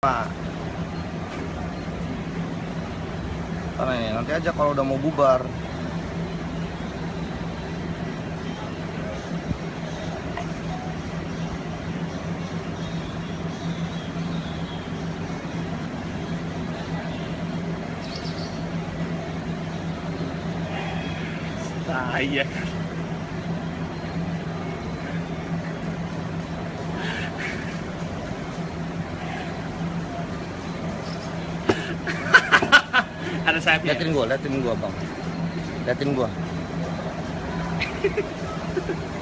Pak, nanti aja kalau udah mau bubar. Iya. Ada sayapnya. Liatin gua, bang. Liatin gua.